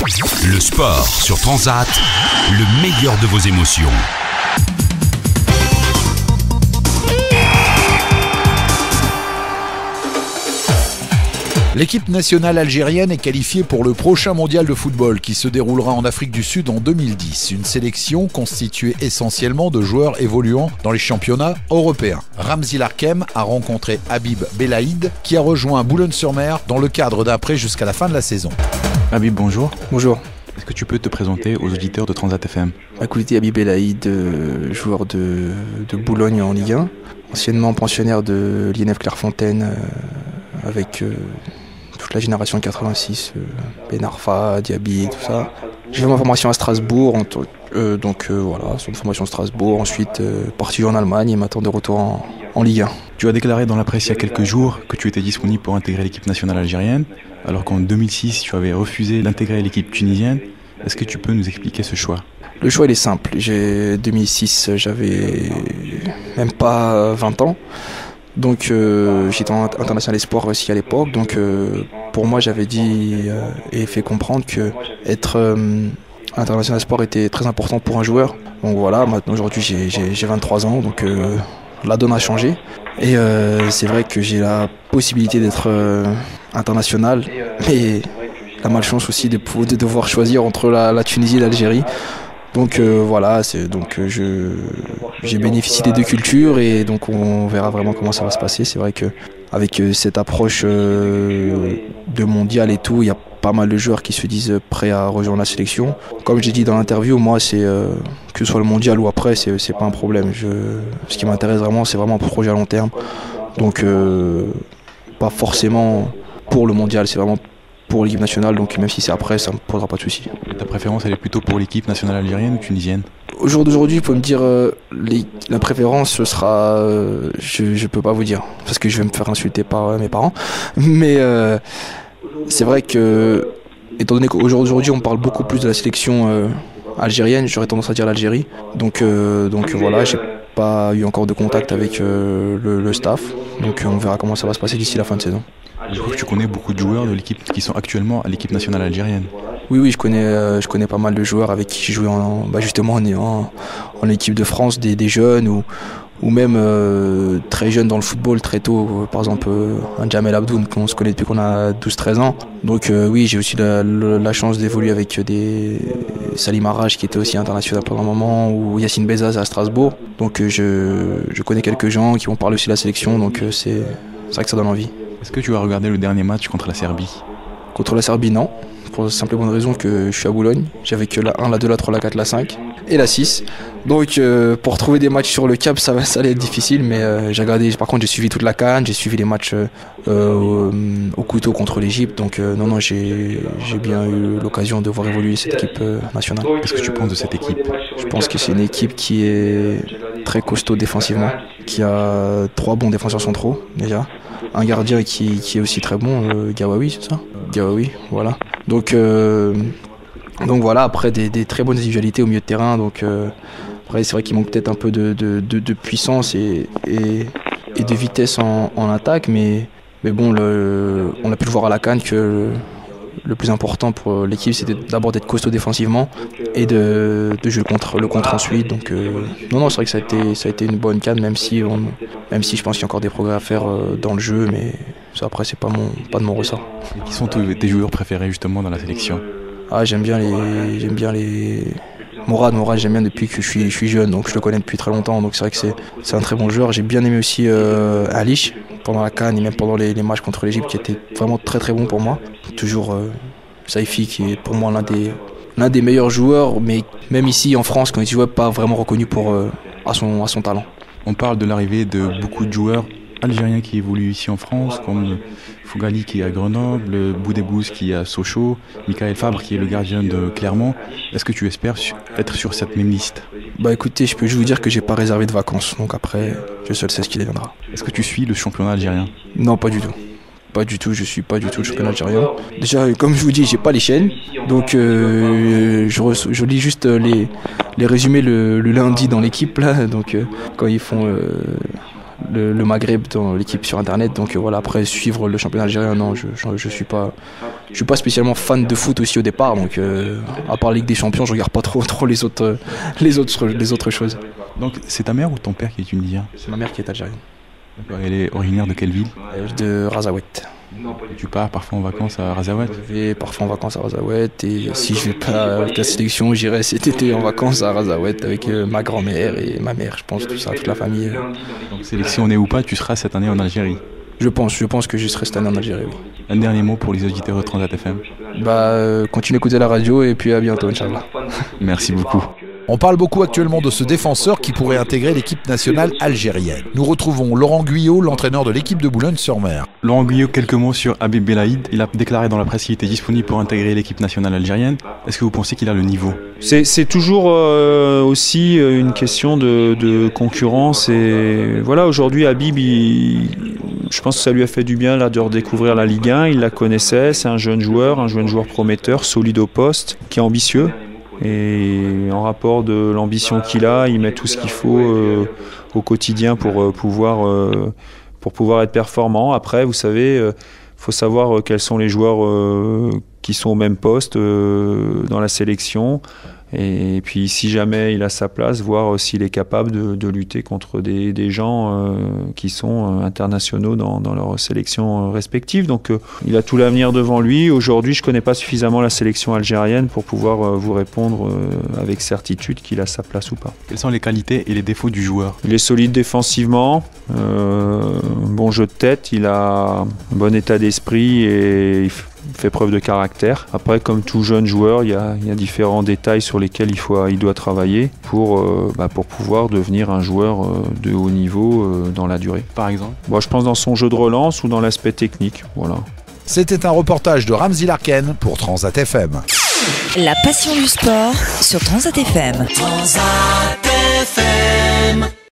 Le sport sur Transat, le meilleur de vos émotions. L'équipe nationale algérienne est qualifiée pour le prochain mondial de football qui se déroulera en Afrique du Sud en 2010. Une sélection constituée essentiellement de joueurs évoluant dans les championnats européens. Ramzi Larkem a rencontré Habib Belaïd qui a rejoint Boulogne-sur-Mer dans le cadre d'un prêt jusqu'à la fin de la saison. Habib, bonjour. Bonjour. Est-ce que tu peux te présenter aux auditeurs de Transat FM? Écoutez, Habib Belaïd, joueur de Boulogne en Ligue 1, anciennement pensionnaire de l'INF Clairefontaine avec toute la génération 86, Ben Arfa, Diaby, tout ça. J'ai fait ma formation à Strasbourg, voilà, sur une formation à Strasbourg, ensuite parti en Allemagne et maintenant de retour en Ligue 1. Tu as déclaré dans la presse il y a quelques jours que tu étais disponible pour intégrer l'équipe nationale algérienne, alors qu'en 2006 tu avais refusé d'intégrer l'équipe tunisienne. Est-ce que tu peux nous expliquer ce choix? Le choix il est simple, 2006 j'avais même pas 20 ans. Donc j'étais international espoir aussi à l'époque, donc pour moi j'avais dit et fait comprendre que être international espoir était très important pour un joueur. Donc voilà, maintenant aujourd'hui j'ai 23 ans, donc la donne a changé. Et c'est vrai que j'ai la possibilité d'être international, mais la malchance aussi de devoir choisir entre la Tunisie et l'Algérie. Donc voilà, j'ai bénéficié des deux cultures et donc on verra vraiment comment ça va se passer. C'est vrai qu'avec cette approche de mondial et tout, il y a pas mal de joueurs qui se disent prêts à rejoindre la sélection. Comme j'ai dit dans l'interview, moi c'est que ce soit le mondial ou après, c'est pas un problème. Ce qui m'intéresse vraiment, c'est vraiment un projet à long terme. Donc pas forcément pour le mondial, c'est vraiment pour l'équipe nationale, donc même si c'est après, ça ne me posera pas de soucis. Ta préférence, elle est plutôt pour l'équipe nationale algérienne ou tunisienne? Au jour d'aujourd'hui, vous pouvez me dire la préférence, ce sera... je peux pas vous dire, parce que je vais me faire insulter par mes parents. Mais c'est vrai que, étant donné qu'au jour d'aujourd'hui, on parle beaucoup plus de la sélection algérienne, j'aurais tendance à dire l'Algérie. Donc voilà, j'ai pas eu encore de contact avec le staff. Donc on verra comment ça va se passer d'ici la fin de saison. Je crois que tu connais beaucoup de joueurs de l'équipe qui sont actuellement à l'équipe nationale algérienne. Oui, je connais pas mal de joueurs avec qui j'ai joué justement en équipe de France, des jeunes ou même très jeunes dans le football, très tôt. Par exemple, un Jamel Abdoun qu'on se connaît depuis qu'on a 12-13 ans. Donc oui, j'ai aussi la chance d'évoluer avec des Salim Arrach qui était aussi international pendant un moment, ou Yacine Bezaz à Strasbourg. Donc je connais quelques gens qui vont parler aussi de la sélection, donc c'est vrai que ça donne envie. Est-ce que tu as regardé le dernier match contre la Serbie? Contre la Serbie, non. Pour la simple et bonne raison que je suis à Boulogne. J'avais que la 1, la 2, la 3, la 4, la 5 et la 6. Donc pour trouver des matchs sur le cap, ça allait être difficile. Mais j'ai regardé, par contre j'ai suivi toute la CAN, j'ai suivi les matchs au couteau contre l'Égypte. Donc non, j'ai bien eu l'occasion de voir évoluer cette équipe nationale. Qu'est-ce que tu penses de cette équipe? Je pense que c'est une équipe qui est très costaud défensivement, qui a 3 bons défenseurs centraux déjà. Un gardien qui est aussi très bon, Gawawi, c'est ça? Gawawi, voilà. Donc voilà, après des très bonnes individualités au milieu de terrain. Donc après c'est vrai qu'il manque peut-être un peu de puissance et de vitesse en attaque, mais bon, on a pu le voir à la CAN que le plus important pour l'équipe, c'était d'abord d'être costaud défensivement et de jouer le contre ensuite. Donc non, c'est vrai que ça a été une bonne CAN, même si je pense qu'il y a encore des progrès à faire dans le jeu, mais ça après c'est pas de mon ressort. Et qui sont tes joueurs préférés justement dans la sélection? J'aime bien les Mourad, j'aime bien depuis que je suis jeune, donc je le connais depuis très longtemps, donc c'est vrai que c'est un très bon joueur. J'ai bien aimé aussi Alish pendant la CAN et même pendant les matchs contre l'Égypte, qui était vraiment très très bon pour moi. Toujours Saifi qui est pour moi l'un des meilleurs joueurs, mais même ici en France quand il jouait, pas vraiment reconnu à son talent. On parle de l'arrivée de beaucoup de joueurs algériens qui évoluent ici en France, comme Fougali qui est à Grenoble, Boudebouz qui est à Sochaux, Michael Fabre qui est le gardien de Clermont. Est-ce que tu espères être sur cette même liste? Écoutez, je peux juste vous dire que j'ai pas réservé de vacances, donc après, je seul sais ce qu'il deviendra. Est-ce que tu suis le championnat algérien? Non, pas du tout. Pas du tout, je suis pas du tout le championnat algérien. Déjà, comme je vous dis, j'ai pas les chaînes, donc je lis juste les résumés le lundi dans l'équipe là, donc quand ils font le Maghreb dans l'équipe sur internet. Donc voilà, après suivre le championnat algérien, non, je suis pas spécialement fan de foot aussi au départ. Donc à part Ligue des Champions, je regarde pas trop les autres choses. Donc c'est ta mère ou ton père qui est tunisien? C'est ma mère qui est algérienne. D'accord. Elle est originaire de quelle ville? De Razaouet. Tu pars parfois en vacances à Razaouet? Je vais parfois en vacances à Razaouet et si je vais pas avec la sélection, j'irai cet été en vacances à Razaouet avec ma grand-mère et ma mère, je pense, tout ça, toute la famille. Donc sélectionné ou pas, tu seras cette année en Algérie? Je pense que je serai cette année en Algérie, oui. Un dernier mot pour les auditeurs de Transat FM? Continuez à écouter la radio et puis à bientôt, Inch'Allah. Merci beaucoup. On parle beaucoup actuellement de ce défenseur qui pourrait intégrer l'équipe nationale algérienne. Nous retrouvons Laurent Guyot, l'entraîneur de l'équipe de Boulogne-sur-Mer. Laurent Guyot, quelques mots sur Habib Belaïd. Il a déclaré dans la presse qu'il était disponible pour intégrer l'équipe nationale algérienne. Est-ce que vous pensez qu'il a le niveau? C'est toujours aussi une question de concurrence. Et voilà, aujourd'hui, Habib, je pense que ça lui a fait du bien là, de redécouvrir la Ligue 1. Il la connaissait, c'est un jeune joueur prometteur, solide au poste, qui est ambitieux. Et en rapport de l'ambition qu'il a, il met tout ce qu'il faut au quotidien pour pouvoir être performant. Après, vous savez, faut savoir quels sont les joueurs qui sont au même poste dans la sélection. Et puis si jamais il a sa place, voir s'il est capable de lutter contre des gens qui sont internationaux dans leurs sélections respectives. Donc il a tout l'avenir devant lui. Aujourd'hui, je ne connais pas suffisamment la sélection algérienne pour pouvoir vous répondre avec certitude qu'il a sa place ou pas. Quelles sont les qualités et les défauts du joueur? Il est solide défensivement, bon jeu de tête, il a un bon état d'esprit et il fait preuve de caractère. Après, comme tout jeune joueur, il y a différents détails sur lesquels il doit travailler pour pouvoir devenir un joueur de haut niveau dans la durée. Par exemple? Je pense dans son jeu de relance ou dans l'aspect technique. Voilà. C'était un reportage de Ramzi Larken pour Transat FM. La passion du sport sur Transat FM. Transat FM.